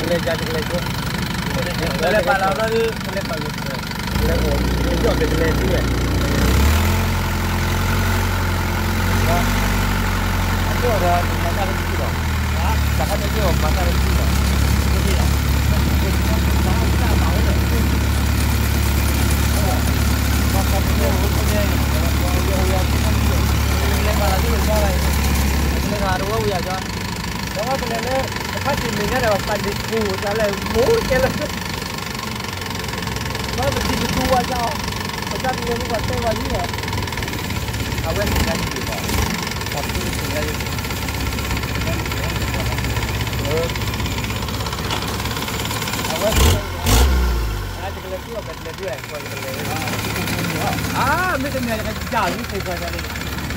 le ya le ko le pa la no le pa le ko yo de le tu eh ahora pasar el tiro bajar el tiro pasar el tiro Đó cho nên nó phát triển mình cái này là phải đi phù trả lại bố cái là nó phải đi phù qua cho thì nó còn tên vào như vậy à quên mình đang gì vậy còn cái gì đây à quên à cái này cũng là cái này coi cái này à mấy cái này là cái gì thế coi đây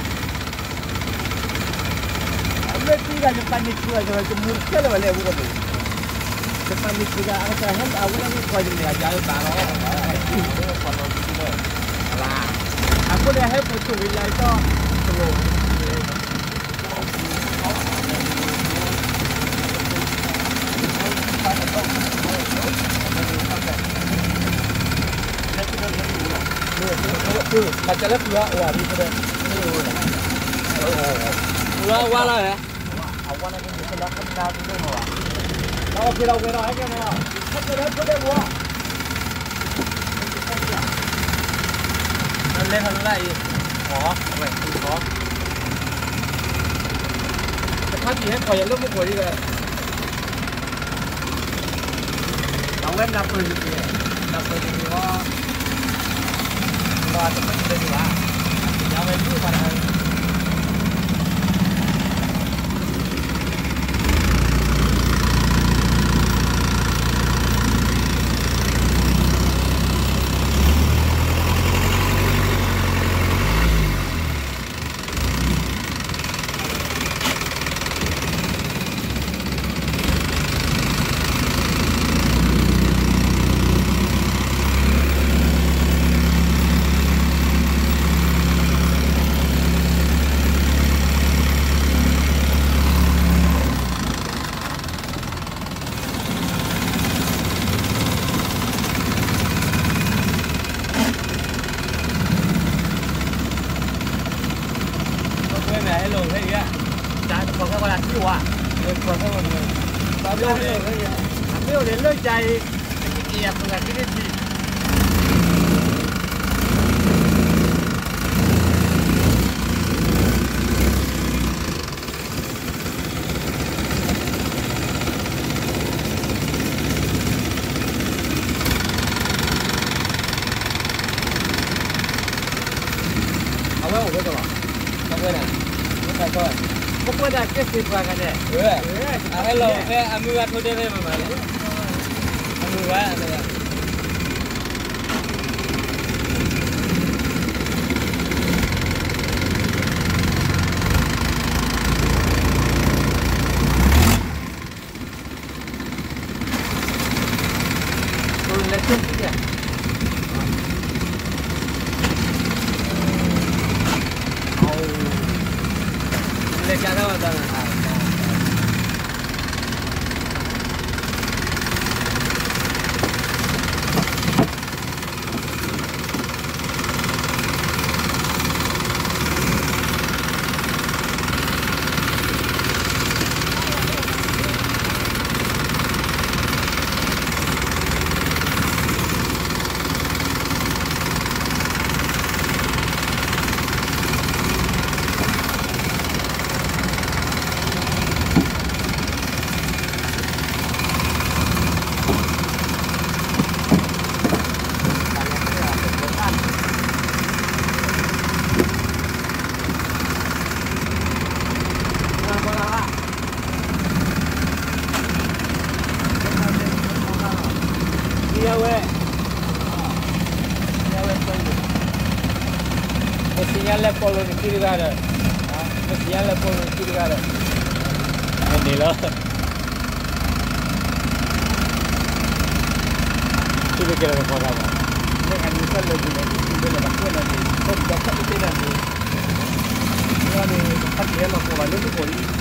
Tiga depan ni juga jangan kemurka lah boleh buka tu. Depan ni juga aku tahan awal aku kau jadi ajar baru. Lah, aku dah have foto villa itu slow. Macam mana pula? Wah, ni sudah. Wah lah ya. Awan aja bisa dapat dah tu semua. Kalau kita kena aja ni, kita dah boleh buat. Lên hơn lại khó, vậy khó. Phát gì hết khỏi lúc một hồi đi rồi. Đóng lên đập rồi gì? Đập rồi thì có. Và tập trung đi vào. Giờ mình cứ vào đây. Chạy cái ép là cái gìเอาไว้ผมก็จะบอกเอาไว้น่ะไม่ใช่ก็พวกมันได้แค่สิบกว่ากันเนี่ยเอาให้เราแค่เอามือวัดเขาได้มาเลยมือว่าอะไรอ่ะตัวเล็กๆเนี่ยเอาเล็กจังเลยตอนนั้นSeñala por lo que quiere dar. Señala por lo que quiere dar. Ni lo. Tú le quieres recordar. Deja de usarlo de la vacuna de todo. Ya está, usted era de. Era de. Está creando por valor de por